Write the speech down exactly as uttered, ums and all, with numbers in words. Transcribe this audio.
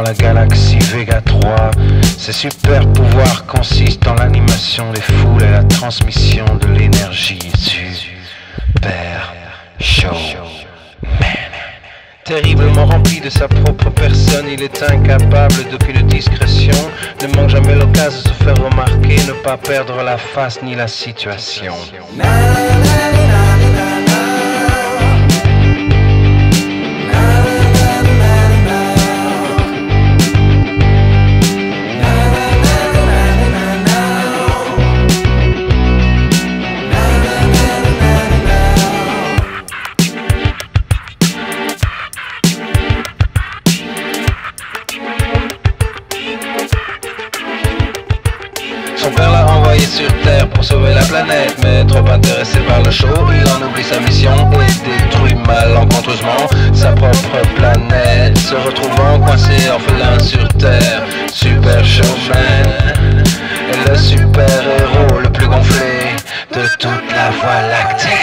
dans la galaxie Vega trois. Ses super pouvoirs consistent dans l'animation des foules et la transmission de l'énergie. Super Showman. Terriblement rempli de sa propre personne, il est incapable d'aucune discrétion, ne manque jamais l'occasion de se faire remarquer, ne pas perdre la face ni la situation. Son père l'a envoyé sur Terre pour sauver la planète, mais trop intéressé par le show, il en oublie sa mission et détruit malencontreusement sa propre planète, se retrouvant coincé orphelin sur Terre. Super Showman est le super héros le plus gonflé de toute la Voie lactée.